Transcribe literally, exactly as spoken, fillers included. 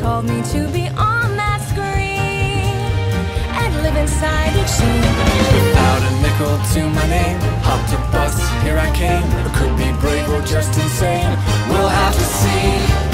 called me to be on that screen and live inside each scene. Without a nickel to my name, hopped a bus, here I came. I could be brave or just insane, we'll have to see.